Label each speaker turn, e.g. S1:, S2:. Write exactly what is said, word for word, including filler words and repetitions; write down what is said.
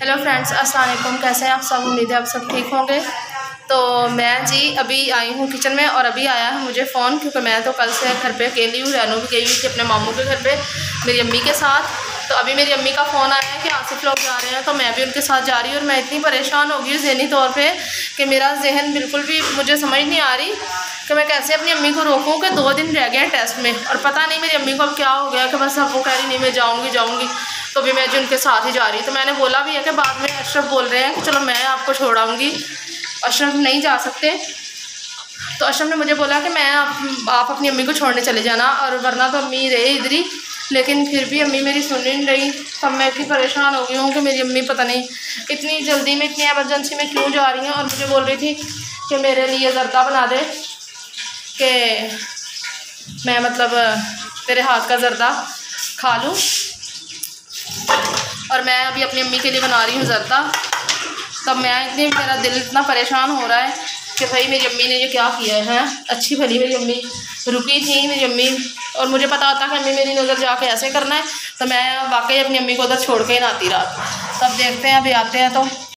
S1: Hello friends, अस्सलाम वालेकुम। कैसे हैं आप सब? उम्मीद है आप सब ठीक होंगे। तो मैं जी अभी आई हूँ किचन में और अभी आया है मुझे फ़ोन, क्योंकि मैं तो कल से घर पे अकेली हूँ। रैनू भी गई हुई थी अपने मामू के घर पे मेरी अम्मी के साथ। तो अभी मेरी अम्मी का फ़ोन आया है कि आसिफ लोग जा रहे हैं, तो मैं भी उनके साथ जा रही हूँ। और मैं इतनी परेशान हो गई ज़हनी तौर पे कि मेरा जहन बिल्कुल भी मुझे समझ नहीं आ रही कि मैं कैसे अपनी अम्मी को रोकूँ कि दो दिन रह गए हैं टेस्ट में और पता नहीं मेरी अम्मी को अब क्या हो गया कि बस अब वो कह रही नहीं मैं जाऊँगी जाऊँगी तो भी मैं जो उनके साथ ही जा रही। तो मैंने बोला भी है कि बाद में अशरफ बोल रहे हैं कि चलो मैं आपको छोड़ाऊँगी, अशरफ नहीं जा सकते। तो अशरफ ने मुझे बोला कि मैं आप, आप अपनी अम्मी को छोड़ने चले जाना, और वरना तो अम्मी रहे इधर ही। लेकिन फिर भी अम्मी मेरी सुन नहीं रही। तब मैं इतनी परेशान हो गई हूँ कि मेरी अम्मी पता नहीं इतनी जल्दी में इतनी एमरजेंसी में क्यों जा रही हैं। और मुझे बोल रही थी कि मेरे लिए ज़रदा बना दे कि मैं मतलब तेरे हाथ का ज़रदा खा लूँ। और मैं अभी अपनी अम्मी के लिए बना रही हूँ ज़रदा। तब मैं इतनी मेरा दिल इतना परेशान हो रहा है कि भाई मेरी अम्मी ने ये क्या किया है। अच्छी भली मेरी अम्मी रुकी थी मेरी अम्मी, और मुझे पता होता कि अम्मी मेरी नज़र जाके ऐसे करना है तो मैं वाकई अपनी अम्मी को उधर छोड़ के ही ना आती रात। तब देखते हैं अभी आते हैं तो